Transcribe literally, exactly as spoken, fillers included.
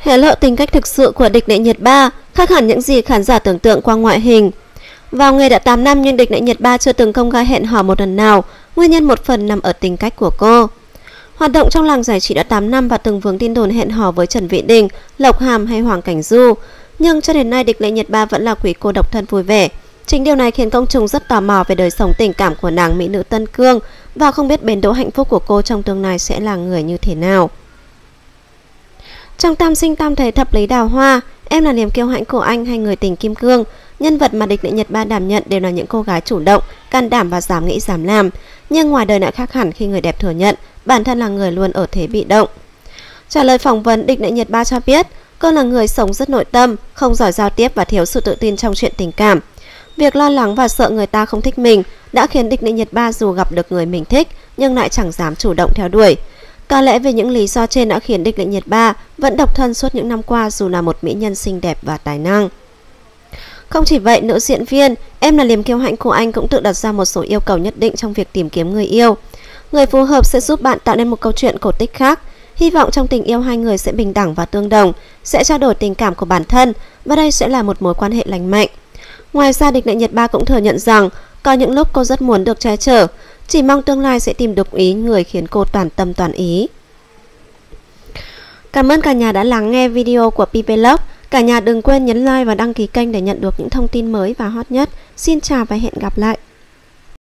Hé lộ tính cách thực sự của địch lệ nhiệt ba, khác hẳn những gì khán giả tưởng tượng qua ngoại hình. Vào nghề đã tám năm nhưng địch lệ nhiệt ba chưa từng công khai hẹn hò một lần nào, nguyên nhân một phần nằm ở tính cách của cô. Hoạt động trong làng giải trí đã tám năm và từng vướng tin đồn hẹn hò với Trần Vĩ Đình, Lộc Hàm hay Hoàng Cảnh Du, nhưng cho đến nay địch lệ nhiệt ba vẫn là quý cô độc thân vui vẻ. Chính điều này khiến công chúng rất tò mò về đời sống tình cảm của nàng mỹ nữ Tân Cương và không biết bến đỗ hạnh phúc của cô trong tương lai sẽ là người như thế nào. Trong Tam Sinh Tam Thế Thập Lý Đào Hoa, Em Là Niềm Kiêu Hãnh của Anh hay Người Tình Kim Cương, nhân vật mà địch lệ nhiệt ba đảm nhận đều là những cô gái chủ động, can đảm và dám nghĩ dám làm. Nhưng ngoài đời lại khác hẳn khi người đẹp thừa nhận bản thân là người luôn ở thế bị động. Trả lời phỏng vấn, địch lệ nhiệt ba cho biết cô là người sống rất nội tâm, không giỏi giao tiếp và thiếu sự tự tin trong chuyện tình cảm. Việc lo lắng và sợ người ta không thích mình đã khiến địch lệ nhiệt ba dù gặp được người mình thích nhưng lại chẳng dám chủ động theo đuổi. Có lẽ vì những lý do trên đã khiến địch lệ nhiệt ba vẫn độc thân suốt những năm qua dù là một mỹ nhân xinh đẹp và tài năng. Không chỉ vậy, nữ diễn viên Em Là Niềm Kiêu Hãnh của Anh cũng tự đặt ra một số yêu cầu nhất định trong việc tìm kiếm người yêu. Người phù hợp sẽ giúp bạn tạo nên một câu chuyện cổ tích khác. Hy vọng trong tình yêu hai người sẽ bình đẳng và tương đồng, sẽ trao đổi tình cảm của bản thân và đây sẽ là một mối quan hệ lành mạnh. Ngoài ra, địch lệ nhiệt ba cũng thừa nhận rằng có những lúc cô rất muốn được che chở, chỉ mong tương lai sẽ tìm được ý người khiến cô toàn tâm toàn ý. Cảm ơn cả nhà đã lắng nghe video của pi Vlog. Cả nhà đừng quên nhấn like và đăng ký kênh để nhận được những thông tin mới và hot nhất. Xin chào và hẹn gặp lại.